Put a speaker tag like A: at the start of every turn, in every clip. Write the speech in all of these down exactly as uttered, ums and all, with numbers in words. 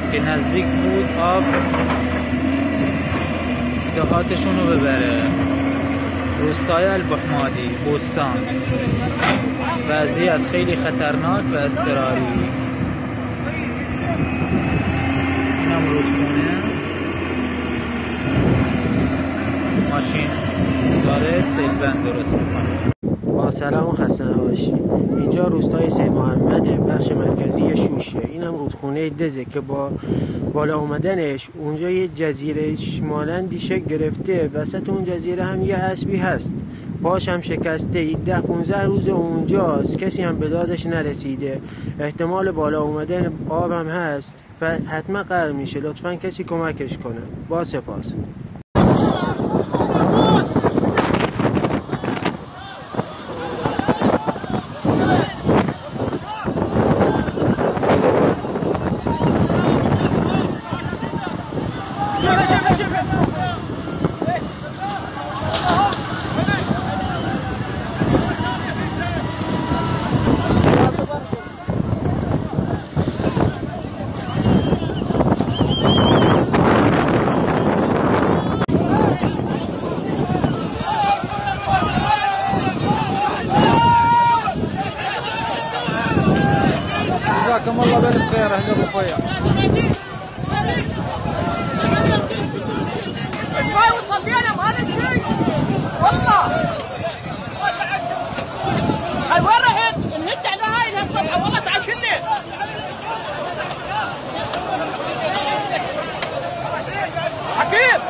A: که نزدیک بود آب دهاتشون رو ببره. روستای البحمادی، بستان، وضعیت خیلی خطرناک و اضطراری. اینم رودخونه، ماشین داره سیلبند درست میکنه.
B: با سلام و خسته نباشی. اینجا روستای سید محمد، بخش مرکزی شوشیه. اینم رودخونه دزه که با بالا اومدنش اونجا یه جزیره مانندی شکل گرفته. وسط اون جزیره هم یه اسبی هست، پاش هم شکسته. ده پونزده روز اونجاست، کسی هم به دادش نرسیده. احتمال بالا اومدن آب هم هست و حتما غرق میشه. لطفا کسی کمکش کنه. با سپاس.
C: جزاكم الله بالف خير اهل ابو خويا. ما يوصل بينا بهذا الشيء والله. هاي وين رحت؟ نهد على هاي لهالصبح والله. تعال شنو؟ حكيم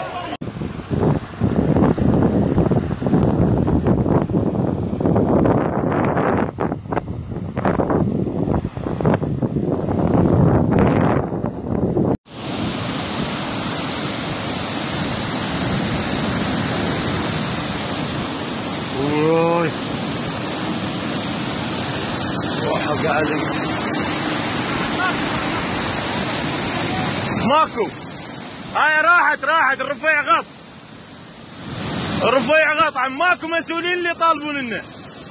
D: ماكو. هاي راحت راحت الرفيع غط. الرفيع غط عم ماكو مسؤولين اللي يطالبون لنا.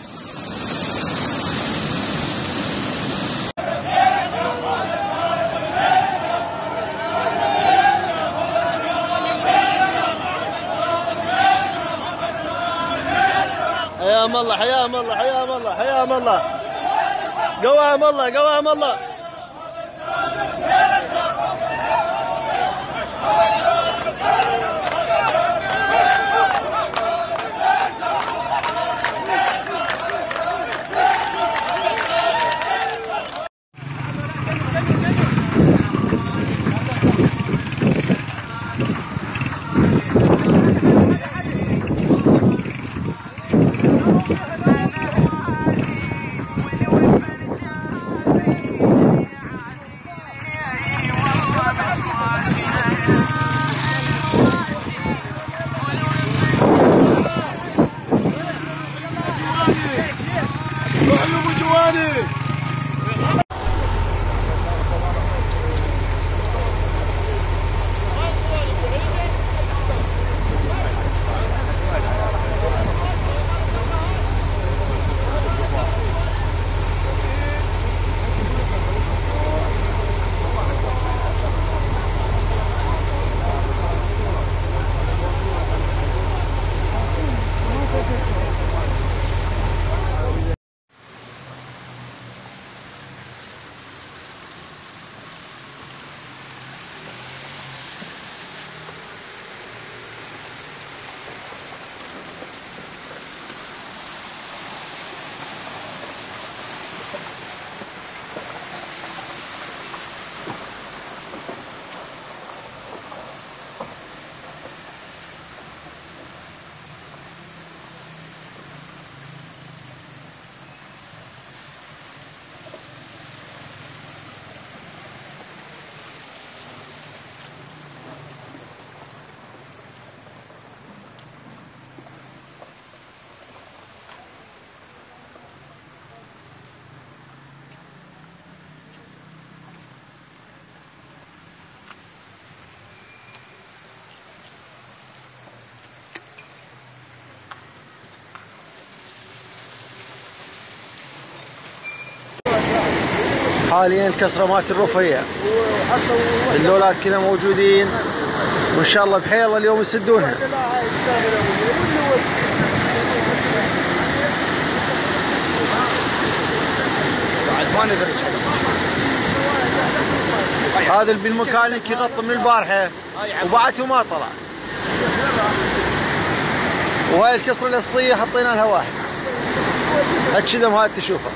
D: حيام الله حيام الله حيام الله حيام الله. قوام الله قوام الله. حاليا الكسرة مالت الرفيع، اللولات كذا موجودين، وان شاء الله بحيل الله اليوم يسدونها. هذا بالميكانيك يغطي من البارحة وبعته ما طلع. وهاي الكسرة الأصلية حطينا لها واحد هالشدم هاي تشوفها.